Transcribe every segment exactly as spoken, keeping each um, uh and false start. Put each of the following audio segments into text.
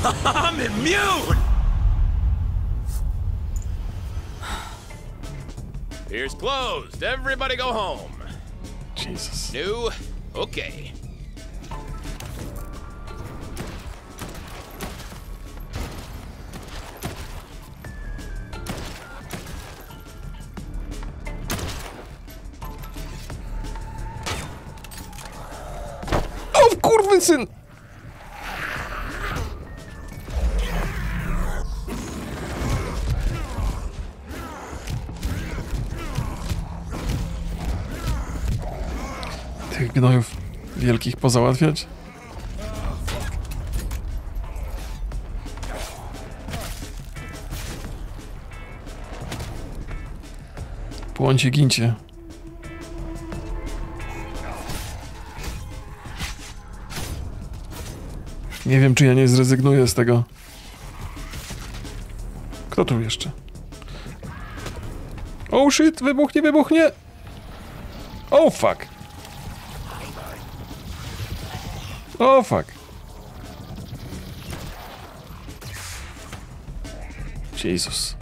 I'm immune! Here's closed. Everybody go home. Jesus. New? Okay. O kurwysyn! Tych gnojów wielkich pozałatwiać? Płońcie, gincie. Nie wiem, czy ja nie zrezygnuję z tego. Kto tu jeszcze? Oh shit, wybuchnie, wybuchnie! Oh fuck! Oh fuck! Jesus.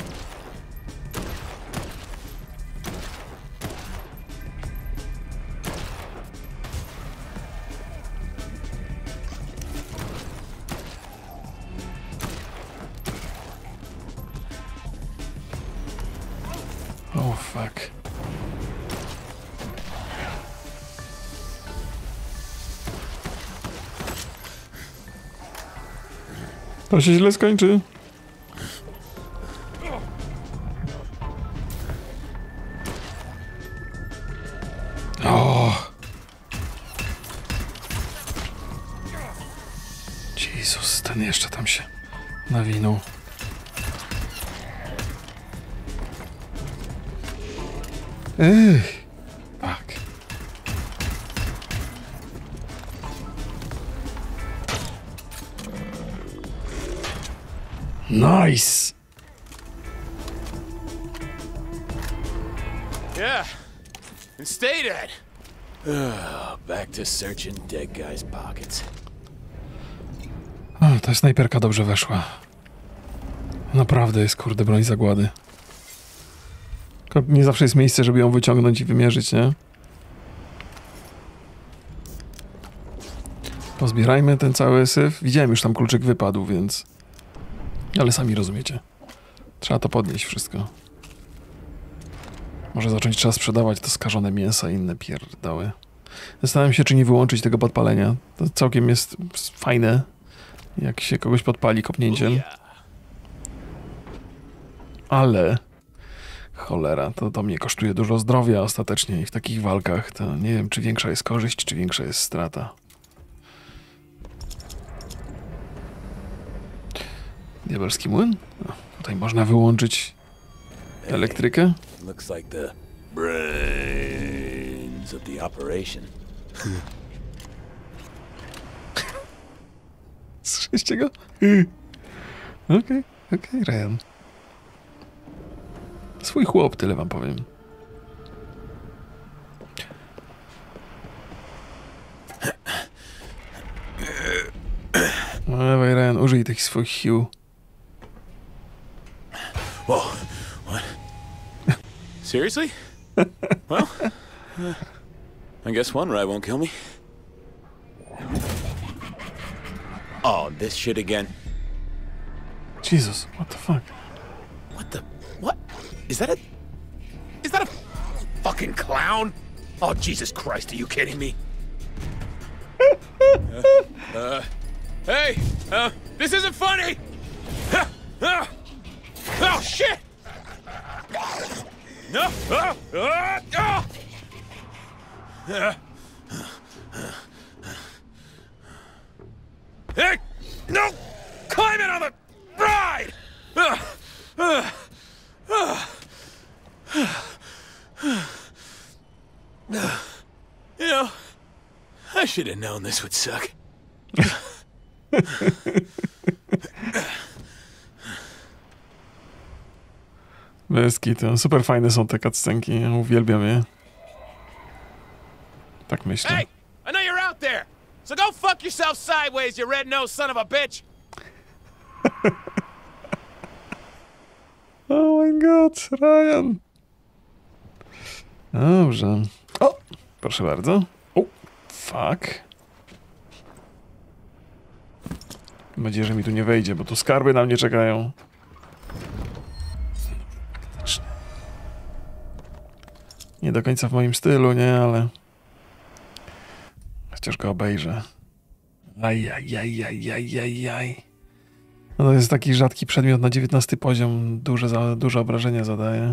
Oh fuck. To się źle skończy. O! Jezus, ten jeszcze tam się nawinął. Ech, tak. Nice. Yeah. And stay dead. Oh, back to searching dead guys' pockets. O, ta snajperka dobrze weszła. Naprawdę jest, kurde, broń zagłady. Tylko nie zawsze jest miejsce, żeby ją wyciągnąć i wymierzyć, nie? Pozbierajmy ten cały syf. Widziałem, już tam kluczyk wypadł, więc... Ale sami rozumiecie. Trzeba to podnieść wszystko. Może zacząć trzeba sprzedawać to skażone mięsa i inne pierdoły. Zastanawiam się, czy nie wyłączyć tego podpalenia. To całkiem jest fajne, jak się kogoś podpali kopnięciem. Ale... Cholera, to, to mnie kosztuje dużo zdrowia ostatecznie i w takich walkach to nie wiem, czy większa jest korzyść, czy większa jest strata. Diabelski młyn? No, tutaj można wyłączyć elektrykę. Looks like the brains of the operation. Słyszeliście go? Okej, okej, okay, Ryan. Swój chłop, tyle wam powiem. No dawaj, Ryan, użyj tych swoich sił. Whoa, what? Seriously? Well, uh, I guess one ride won't kill me. Oh, this shit again. Jesus, what the fuck? What the? What? Is that a... Is that a fucking clown? Oh, Jesus Christ, are you kidding me? uh, uh, hey, uh, this isn't funny! Uh, oh, shit! No! Uh, uh, uh, uh, hey! No! Climbing on the ride! Uh, uh, uh, You know, I should have known this would suck. Bez to super fajne są te cutscenki, ja uwielbiam je. Tak myślę. Hey, I know you're out there, so go fuck yourself sideways, you red-nosed son of a bitch. Oh my god, Ryan. Dobrze. O, proszę bardzo. O, fuck. Mam nadzieję, że mi tu nie wejdzie, bo tu skarby na mnie czekają. Nie do końca w moim stylu, nie, ale... Chociaż go obejrzę. Ajajajajajajaj. No to jest taki rzadki przedmiot na dziewiętnasty poziom. Duże, za, duże obrażenia zadaje.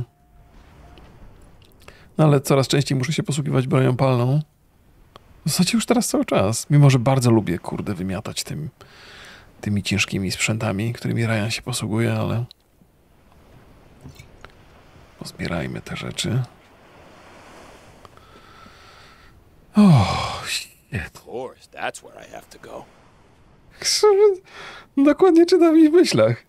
No ale coraz częściej muszę się posługiwać bronią palną. W zasadzie już teraz cały czas. Mimo, że bardzo lubię, kurde, wymiatać tym, tymi ciężkimi sprzętami, którymi Ryan się posługuje, ale... Pozbierajmy te rzeczy. Oh, shit. Of course, that's where I have to go. Dokładnie czytam mi w myślach.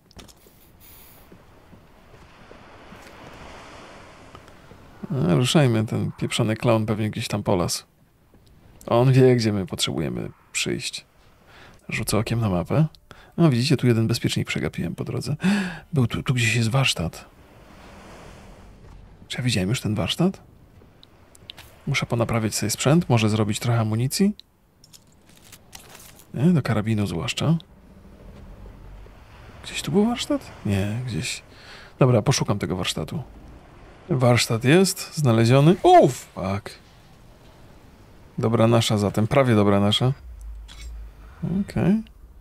A, ruszajmy, ten pieprzony klaun pewnie gdzieś tam polasł. On wie, gdzie my potrzebujemy przyjść. Rzucę okiem na mapę. No widzicie, tu jeden bezpiecznik przegapiłem po drodze. Był tu, tu gdzieś jest warsztat. Czy ja widziałem już ten warsztat? Muszę ponaprawiać sobie sprzęt, może zrobić trochę amunicji. Nie, do karabinu zwłaszcza. Gdzieś tu był warsztat? Nie, gdzieś. Dobra, poszukam tego warsztatu. Warsztat jest znaleziony. Uff, fuck. Dobra nasza zatem, prawie dobra nasza. Okej. Okay.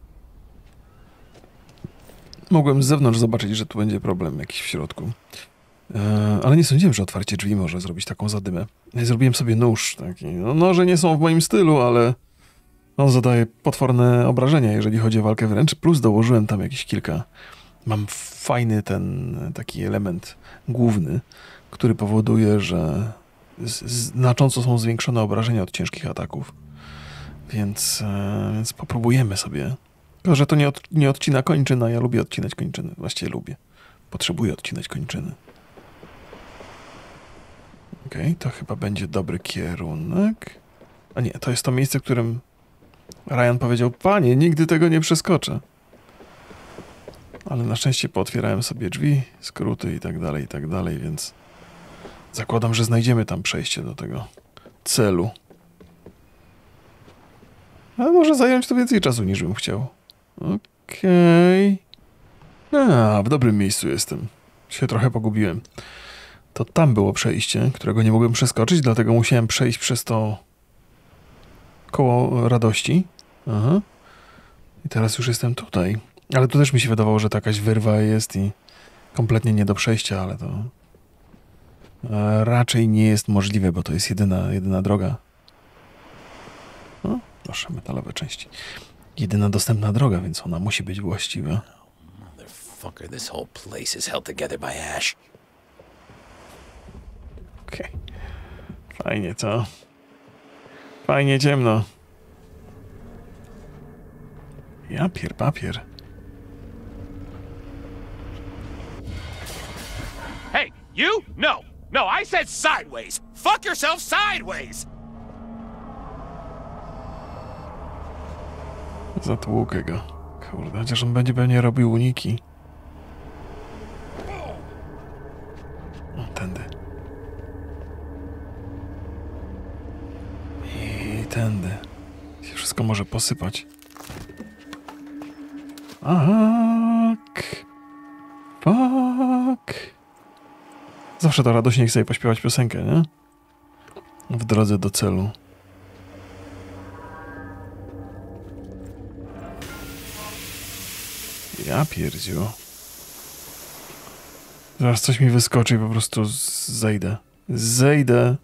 Mogłem z zewnątrz zobaczyć, że tu będzie problem jakiś w środku. Eee, ale nie sądziłem, że otwarcie drzwi może zrobić taką zadymę. Zrobiłem sobie nóż taki. No, noże nie są w moim stylu, ale on zadaje potworne obrażenia, jeżeli chodzi o walkę wręcz. Plus dołożyłem tam jakieś kilka. Mam fajny ten taki element główny, który powoduje, że znacząco są zwiększone obrażenia od ciężkich ataków. Więc, e, więc popróbujemy sobie. Tylko, że to nie, od, nie odcina kończyna. Ja lubię odcinać kończyny. Właściwie lubię. Potrzebuję odcinać kończyny. Okej, okay, to chyba będzie dobry kierunek. A nie, to jest to miejsce, w którym Ryan powiedział, panie, nigdy tego nie przeskoczę. Ale na szczęście pootwierałem sobie drzwi, skróty i tak dalej, i tak dalej, więc zakładam, że znajdziemy tam przejście do tego celu. Ale może zająć to więcej czasu, niż bym chciał. Okej. Okay. A, w dobrym miejscu jestem. Się trochę pogubiłem. To tam było przejście, którego nie mogłem przeskoczyć, dlatego musiałem przejść przez to koło radości. Aha. I teraz już jestem tutaj. Ale tu też mi się wydawało, że to jakaś wyrwa jest i kompletnie nie do przejścia, ale to raczej nie jest możliwe, bo to jest jedyna, jedyna droga. O, proszę, metalowe części. Jedyna dostępna droga, więc ona musi być właściwa. Motherfucker, this whole place is held together by ash. Okej. Okay. Fajnie, co? Fajnie ciemno. Ja pier papier. Hey, you? No. No, I said sideways. Fuck yourself sideways. Zatłukę go. Kurde, chociaż on będzie pewnie robił uniki. O, tędy. I tędy. Się wszystko może posypać. Fuck. Fuck. Zawsze to radośnie chce pośpiewać piosenkę, nie? W drodze do celu. Ja pierdziu. Zaraz coś mi wyskoczy i po prostu zejdę. Zejdę.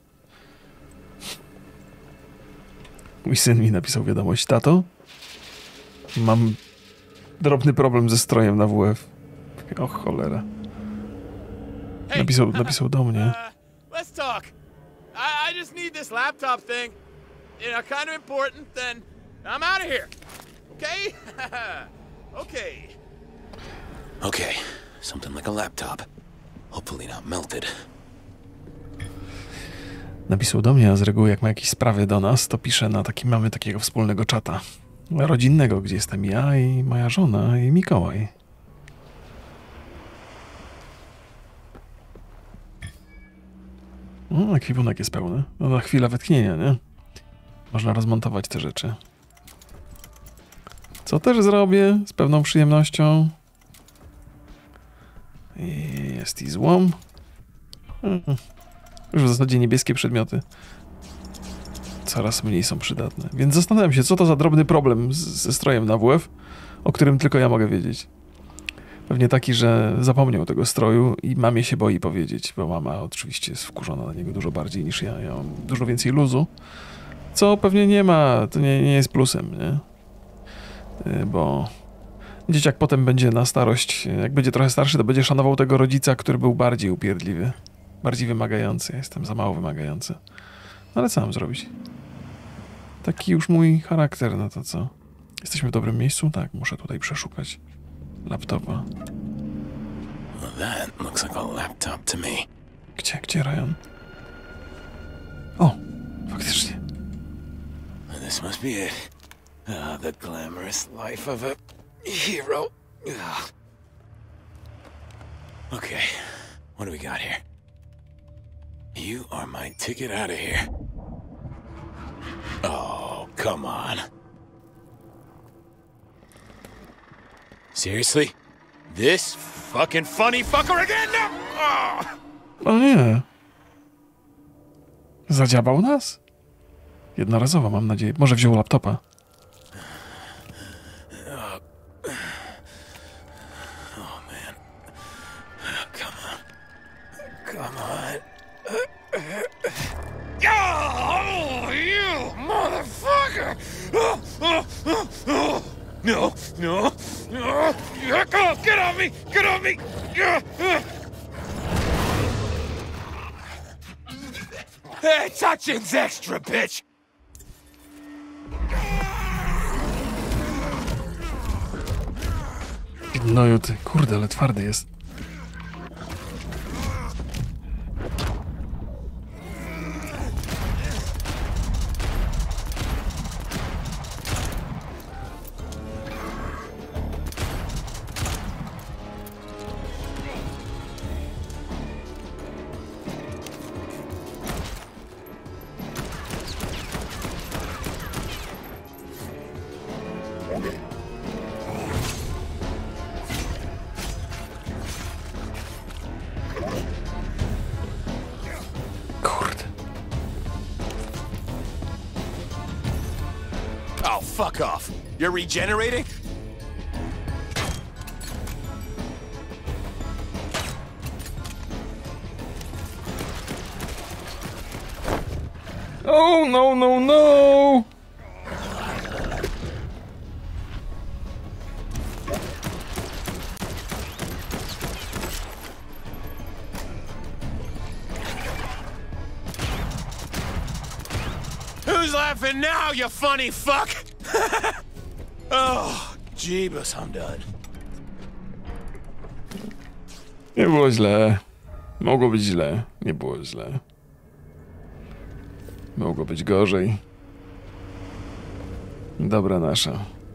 Mój syn mi napisał wiadomość. Tato, mam drobny problem ze strojem na W F. O cholera. Napisał, napisał do mnie. Let's talk. I, I just need this laptop thing. You know, kind of important, then I'm out of here. Okay? Okay. Okay. Something like a laptop. Hopefully not melted. Napisał do mnie, a z reguły jak ma jakieś sprawy do nas, to pisze na taki, mamy takiego wspólnego czata rodzinnego, gdzie jestem ja i moja żona i Mikołaj. No, ekwipunek jest pełny. No na chwilę wytchnienia, nie? Można rozmontować te rzeczy. Co też zrobię z pewną przyjemnością. Jest i złom. Już w zasadzie niebieskie przedmioty coraz mniej są przydatne. Więc zastanawiam się, co to za drobny problem z, ze strojem na W F, o którym tylko ja mogę wiedzieć. Pewnie taki, że zapomniał tego stroju i mamie się boi powiedzieć, bo mama oczywiście jest wkurzona na niego dużo bardziej niż ja. Ja mam dużo więcej luzu, co pewnie nie ma, to nie, nie jest plusem, nie? Bo dzieciak potem będzie na starość, jak będzie trochę starszy, to będzie szanował tego rodzica, który był bardziej upierdliwy, bardziej wymagający. Ja jestem za mało wymagający. Ale co mam zrobić? Taki już mój charakter, no to co? Jesteśmy w dobrym miejscu? Tak, muszę tutaj przeszukać laptopa. Well, that looks like a laptop to me. Gdzie, gdzie Ryan? O, faktycznie. This must be it. Ah, the glamorous life of a hero. Ugh. Okay, what do we got here? You are my ticket out of here. Oh, come on. Seriously? This fucking funny fucker again? No! Oh. O nie. Zadziabał nas? Jednorazowo, mam nadzieję. Może wziął laptopa. Oh, man. Come on. Come on. Oh, you motherfucker! Oh, oh, oh, oh. No, no, no! Go, get off me! Get off me! Hey, touching's extra, bitch! No ty, kurde, ale twardy jest. Oh, fuck off. You're regenerating? Oh, no, no, no! Who's laughing now, you funny fuck? Oh, Jeebus, I'm done. Nie było źle. Mogło być źle. Nie było źle. Mogło być gorzej. Dobra nasza.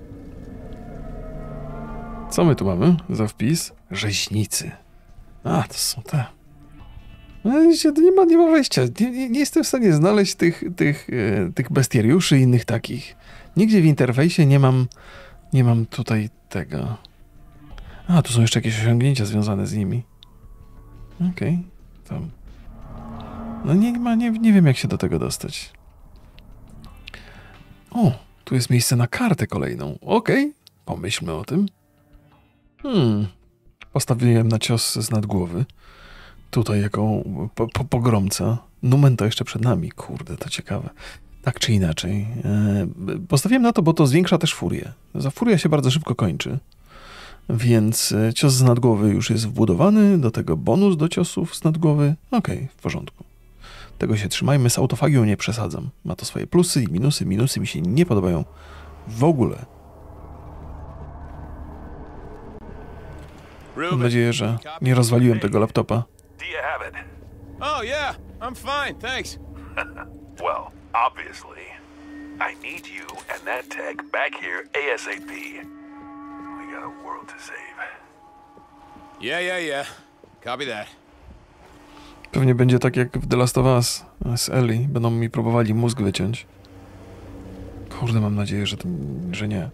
Co my tu mamy za wpis? Rzeźnicy. A, to są te. No, nie ma, nie ma wejścia. Nie, nie, nie jestem w stanie znaleźć tych, tych, e, tych bestiariuszy i innych takich. Nigdzie w interfejsie nie mam, nie mam tutaj tego. A, tu są jeszcze jakieś osiągnięcia związane z nimi. Okej. Okay. Tam. No nie ma, nie, nie wiem jak się do tego dostać. O, tu jest miejsce na kartę kolejną. Okej, okay. Pomyślmy o tym. Hmm. Postawiłem na cios z nadgłowy. Tutaj jako po, po, pogromca. Numen to jeszcze przed nami. Kurde, to ciekawe. Tak czy inaczej. E, postawiłem na to, bo to zwiększa też furię. Za furia się bardzo szybko kończy. Więc cios z nadgłowy już jest wbudowany. Do tego bonus do ciosów z nadgłowy. Okej, okay, w porządku. Tego się trzymajmy. Z autofagią nie przesadzam. Ma to swoje plusy i minusy. Minusy mi się nie podobają w ogóle. Mam nadzieję, że nie rozwaliłem tego laptopa. Do you have it? Oh, yeah. I'm fine, thanks. Well, obviously. I need you and that tech back here ASAP. We got a world to save. Yeah, yeah, yeah. Copy that. Pewnie będzie tak jak w The Last of Us z Ellie. Będą mi próbowali mózg wyciąć. Kurde, mam nadzieję, że, to, że nie.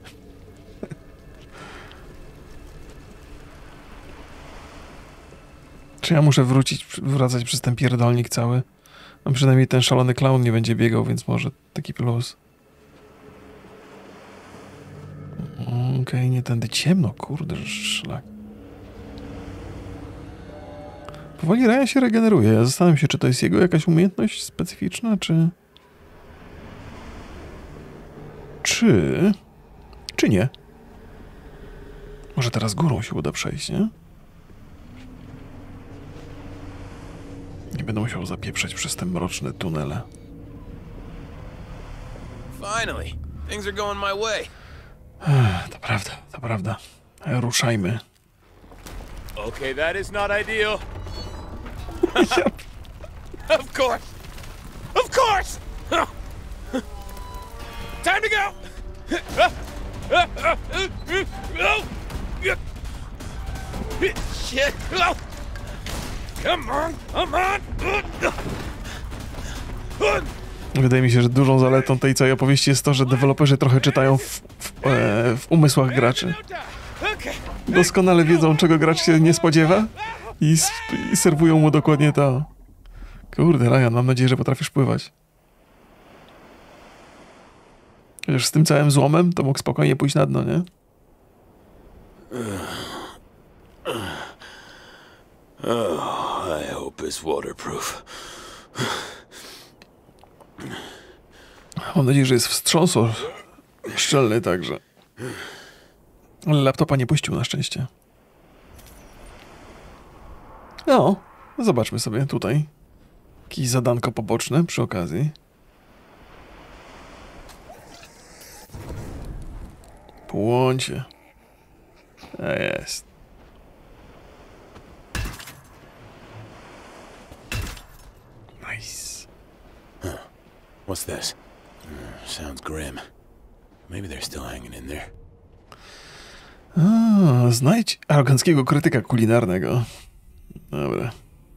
Czy ja muszę wrócić, wracać przez ten pierdolnik cały? No przynajmniej ten szalony klaun nie będzie biegał, więc może taki plus. Okej, okay, nie tędy ciemno, kurde, szlak. Powoli Ryan się regeneruje. Ja zastanawiam się, czy to jest jego jakaś umiejętność specyficzna, czy... Czy... Czy nie? Może teraz górą się uda przejść, nie? Nie będę musiał zapieprzeć przez te mroczne tunele. Finally, things are going my way. To prawda, to prawda. Ruszajmy. Okay, that is not ideal. Of course. Of course. Time to go. Shit. Come on, come on. Wydaje mi się, że dużą zaletą tej całej opowieści jest to, że deweloperzy trochę czytają w, w, e, w umysłach graczy. Doskonale wiedzą, czego gracz się nie spodziewa i, i serwują mu dokładnie to. Kurde, Ryan, mam nadzieję, że potrafisz pływać. Chociaż z tym całym złomem to mógł spokojnie pójść na dno, nie? Oh, I hope it's waterproof. Mam nadzieję, że jest wstrząsor szczelny także. Ale laptopa nie puścił na szczęście. No, zobaczmy sobie tutaj. Jakieś zadanko poboczne przy okazji. Płońcie. A jest. Nice. Huh. What's this? Uh, sounds grim. Maybe they're still hanging in there. A, znajdź aroganckiego krytyka kulinarnego. Dobra.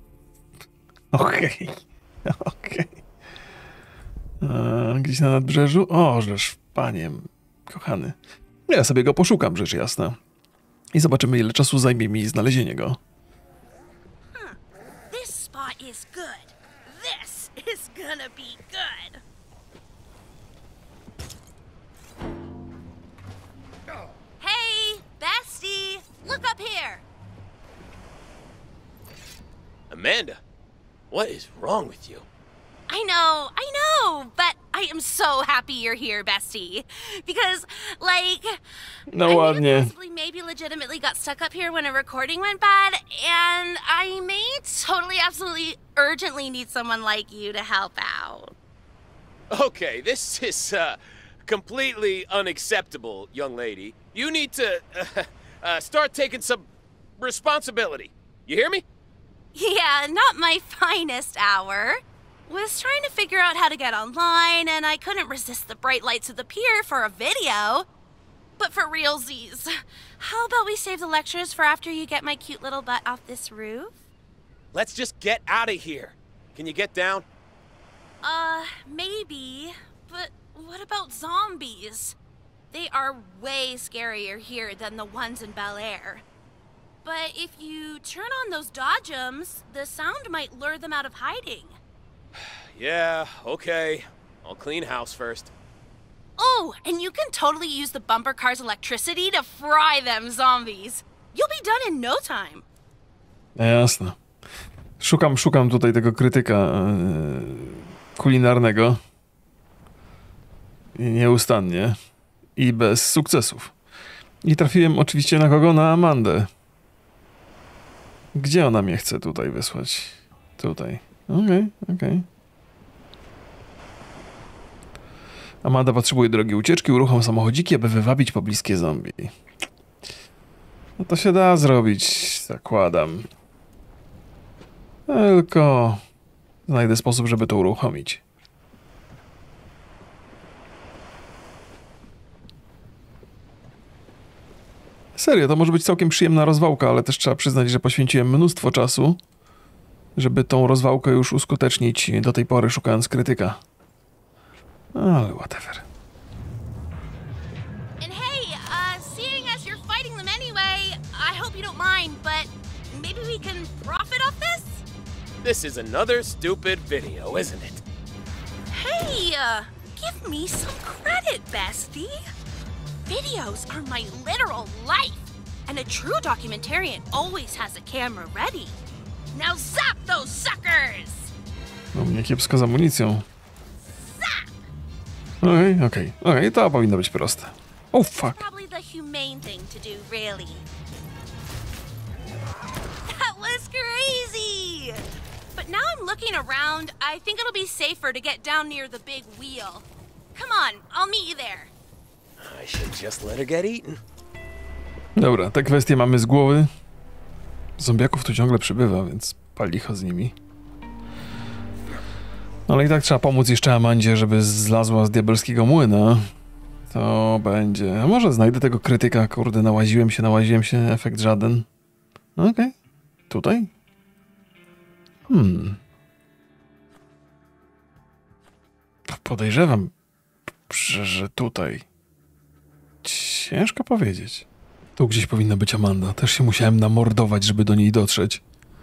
Okej. Okay. Okej. Okay. Gdzieś na nadbrzeżu? O, żeż, panie, kochany. Ja sobie go poszukam, rzecz jasna. I zobaczymy, ile czasu zajmie mi znalezienie go. Huh. This spot is good. This is gonna be good. Hey, bestie, look up here. Amanda, what is wrong with you? I know, I know, but I am so happy you're here, bestie. Because, like, No I ładnie. possibly maybe legitimately got stuck up here when a recording went bad, and I may totally, absolutely, urgently need someone like you to help out. Okay, this is uh, completely unacceptable, young lady. You need to uh, uh, start taking some responsibility. You hear me? Yeah, not my finest hour. Was trying to figure out how to get online, and I couldn't resist the bright lights of the pier for a video. But for realsies, how about we save the lectures for after you get my cute little butt off this roof? Let's just get out of here. Can you get down? Uh, maybe. But what about zombies? They are way scarier here than the ones in Bel Air. But if you turn on those dodgems, the sound might lure them out of hiding. Yeah, okay. I'll clean house first. Oh, and you can totally use the bumper car's electricity to fry them zombies. You'll be done in no time. Jasne. Szukam, szukam tutaj tego krytyka yy, kulinarnego. I nieustannie. I bez sukcesów. I trafiłem oczywiście na kogo? Na Amandę. Gdzie ona mnie chce tutaj wysłać? Tutaj. Okej, okay, okej. Okay. Amanda potrzebuje drogiej ucieczki, uruchom samochodziki, aby wywabić pobliskie zombie. No to się da zrobić, zakładam. Tylko znajdę sposób, żeby to uruchomić. Serio, to może być całkiem przyjemna rozwałka, ale też trzeba przyznać, że poświęciłem mnóstwo czasu żeby tą rozwałkę już uskutecznić do tej pory, szukając krytyka. Ale whatever. And hey, uh, seeing as you're fighting them anyway, I hope you don't mind, but maybe we can profit off this? This is another stupid video, isn't it? Hey, uh, give me some credit, bestie. Videos are my literal life, and a true documentarian always has a camera ready. Now zap those suckers! No mnie kiepsko z amunicją. Zap! Okej, okay, okej, okay, okej, okay, to powinno być proste. Oh fuck. Probably the humane thing to do, really. That was crazy! But now I'm looking around, I think it'll be safer to get down near the big wheel. Come on, I'll meet you there. I should just let her get eaten. Dobra, te kwestie mamy z głowy. Zombiaków tu ciągle przybywa, więc palicho z nimi. Ale i tak trzeba pomóc jeszcze Amandzie, żeby zlazła z diabelskiego młyna. To będzie... A może znajdę tego krytyka, kurde, nałaziłem się, nałaziłem się, efekt żaden. Okej. Okay. Tutaj? Hmm. Podejrzewam, że, że tutaj. Ciężko powiedzieć. Tu gdzieś powinna być Amanda. Też się musiałem namordować, żeby do niej dotrzeć.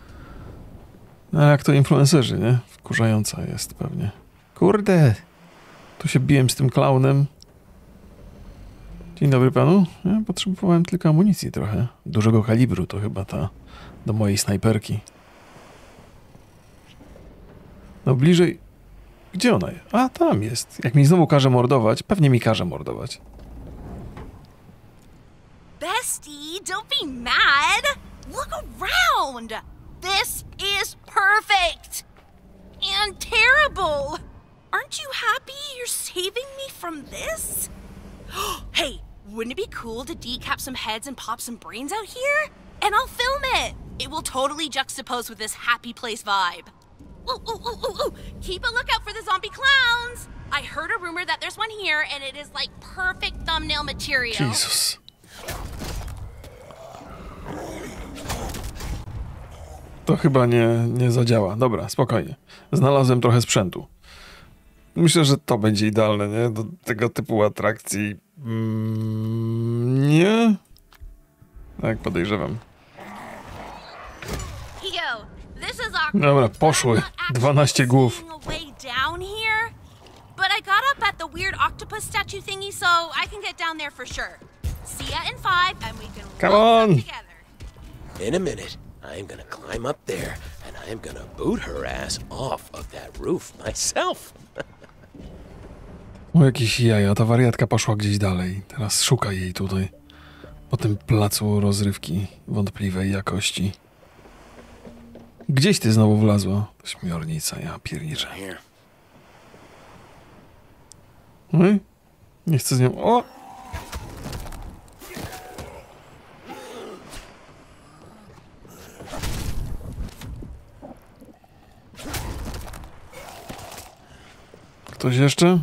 A jak to influencerzy, nie? Wkurzająca jest pewnie. Kurde! Tu się biłem z tym klaunem. Dzień dobry panu. Ja potrzebowałem tylko amunicji trochę. Dużego kalibru to chyba ta do mojej snajperki. No bliżej... Gdzie ona jest? A, tam jest. Jak mi znowu każe mordować, pewnie mi każe mordować. Bestie, don't be mad. Look around. This is perfect. And terrible. Aren't you happy you're saving me from this? Hey, wouldn't it be cool to decap some heads and pop some brains out here? And I'll film it. It will totally juxtapose with this happy place vibe. Ooh, ooh, ooh, ooh, ooh. Keep a lookout for the zombie clowns. I heard a rumor that there's one here, and it is like perfect thumbnail material. Jesus. To chyba nie, nie zadziała. Dobra, spokojnie. Znalazłem trochę sprzętu. Myślę, że to będzie idealne, nie? Do tego typu atrakcji. Mm, nie? Tak, podejrzewam. Dobra, poszły. dwanaście głów. But I got up at the weird octopus statue thingy, so I can get down there for sure. See ya in five, and we can Come on. together. In a minute, I'm gonna climb up there, and I'm gonna boot her ass off of that roof myself. O, jakieś jaja, ta wariatka poszła gdzieś dalej. Teraz szuka jej tutaj. Po tym placu rozrywki wątpliwej jakości. Gdzieś ty znowu wlazła? To śmiornica, ja pierniczę. No i nie chcę z nią... O! Ktoś jeszcze?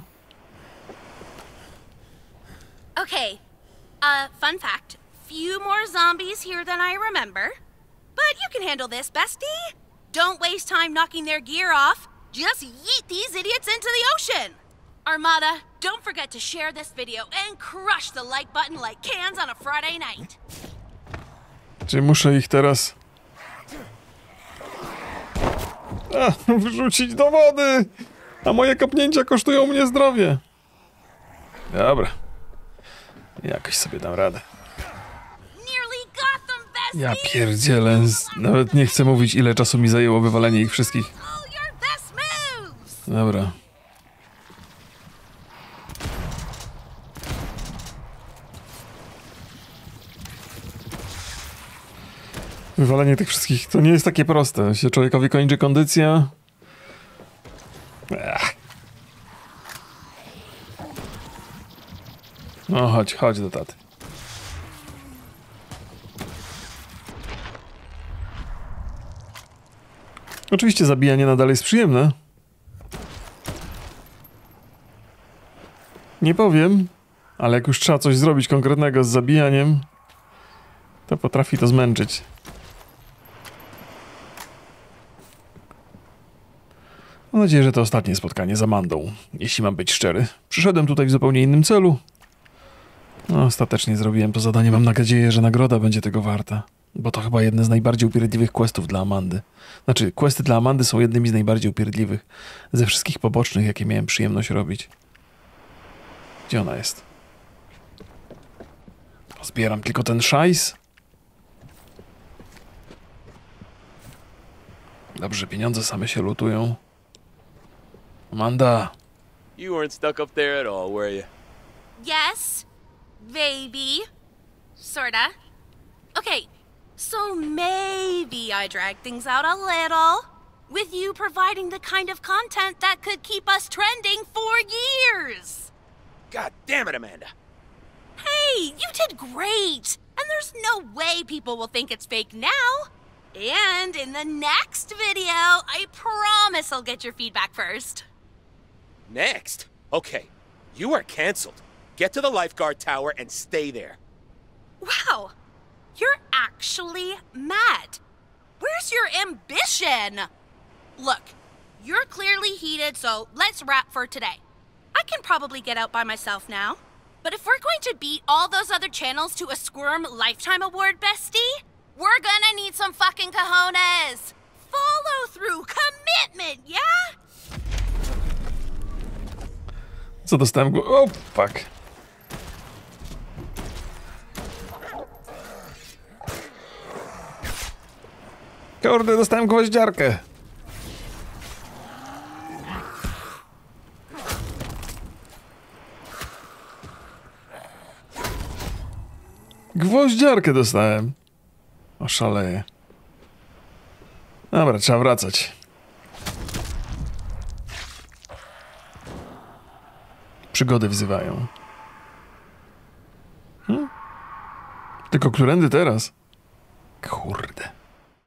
Okay, uh, fun fact. Few more zombies here than I remember. But you can handle this, bestie. Don't waste time knocking their gear off. Just yeet these idiots into the ocean. Armada, don't forget to share this video and crush the like button like cans on a Friday night. Czy muszę ich teraz... A, wyrzucić do wody! A moje kopnięcia kosztują mnie zdrowie. Dobra. Jakoś sobie dam radę. Ja pierdzielę. Nawet nie chcę mówić, ile czasu mi zajęło wywalenie ich wszystkich. Dobra. Wywalenie tych wszystkich to nie jest takie proste. Się człowiekowi kończy kondycja. Ech. No chodź, chodź do taty. Oczywiście zabijanie nadal jest przyjemne. Nie powiem, ale jak już trzeba coś zrobić konkretnego z zabijaniem, to potrafi to zmęczyć. Mam nadzieję, że to ostatnie spotkanie z Amandą, jeśli mam być szczery. Przyszedłem tutaj w zupełnie innym celu. No, ostatecznie zrobiłem to zadanie. Mam nadzieję, że nagroda będzie tego warta. Bo to chyba jedne z najbardziej upierdliwych questów dla Amandy. Znaczy, questy dla Amandy są jednymi z najbardziej upierdliwych ze wszystkich pobocznych, jakie miałem przyjemność robić. Gdzie ona jest? Zbieram tylko ten szajs. Dobrze, pieniądze same się lutują. Amanda. You weren't stuck up there at all, were you? Yes, baby. Sorta. Okay, so maybe I dragged things out a little, with you providing the kind of content that could keep us trending for years. God damn it, Amanda. Hey, you did great! And there's no way people will think it's fake now. And in the next video, I promise I'll get your feedback first. Next? Okay, you are canceled. Get to the lifeguard tower and stay there. Wow, you're actually mad. Where's your ambition? Look, you're clearly heated, so let's wrap for today. I can probably get out by myself now. But if we're going to beat all those other channels to a Squirm Lifetime Award, bestie, we're gonna need some fucking cojones. Follow through, commitment, yeah? Co dostałem go? O, fuck. Kurde, dostałem gwoździarkę. Gwoździarkę dostałem. Oszaleję. Dobra, trzeba wracać. Przygody wzywają. Hmm? Tylko którędy teraz? Kurde.